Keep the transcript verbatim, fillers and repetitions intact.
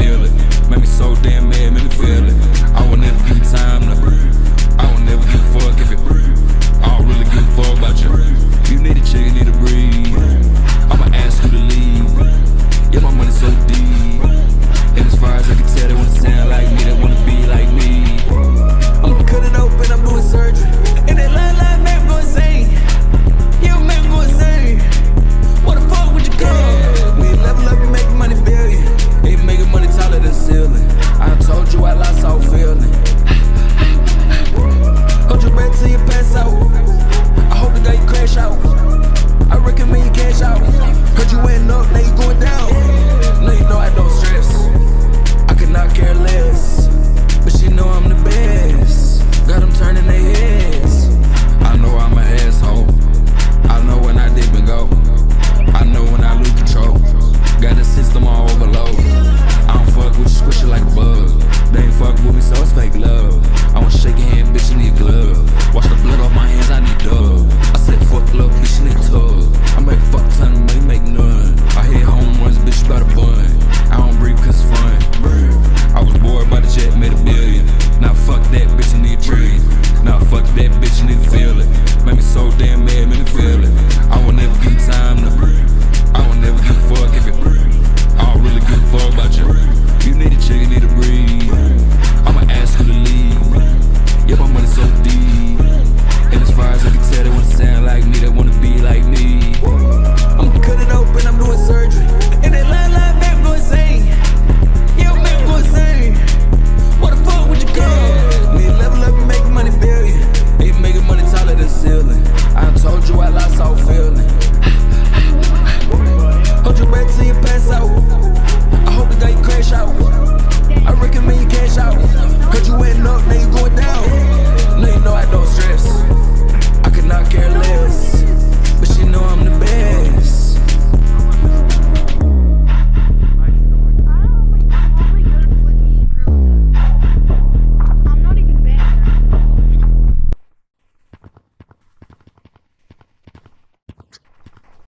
feel it. Made me so damn mad, made me feel it. I will never give you time to, I will never give a fuck if it, I don't really give a fuck about you. You need a chick, you need to breathe. I'ma ask you to leave. Yeah, my money so deep. And as far as I can tell, they wanna sound like me, they wanna be like me. I'm gonna cut it open, I'm doing surgery. And that line line make me go insane. Yeah, make me go insane. What the fuck would you call? We level up and make money billion. Ain't making money taller than ceiling. I told you I lost all feeling. Hold your breath till you pass out. I hope the day you crash out. I recommend you cash out. Heard you went up, now you going down. Now you know I don't stress. I could not care less. But she know I'm the best. Got them turning their heads. I know I'm an asshole. I know when I dip and go. I know when I lose control. Got the system on overload. I don't fuck with you, squish it like a bug. They ain't fuck with me, so it's fake love. I want shake your hand, bitch, you need a glove. Wash the blood off my hands, I need dub. I said fuck love, bitch, you need a tub. I make fuck ton, make make none. I hit home runs, bitch, you better bun. I don't breathe cause it's fun. I was bored by the jet, made a billion. Now fuck that, bitch, you need a trillion. Now fuck that, bitch, you need to feel it. Made me so damn mad, made me feel it. I will never give you time to, I will never give a fuck if it, I don't really give a fuck about you. You need a chick, you need to breathe. I'ma ask you to leave. Yeah, my money so deep. And as far as I can tell, they wanna sound like me, they wanna be like me. I'm gonna cut it open, I'm doing surgery. And that line line make me go insane. Yeah, make me go insane. What the fuck would you call? We level up and make money billion. Ain't making money taller than ceiling. I told you I lost all feeling. Hold your breath till you pass out.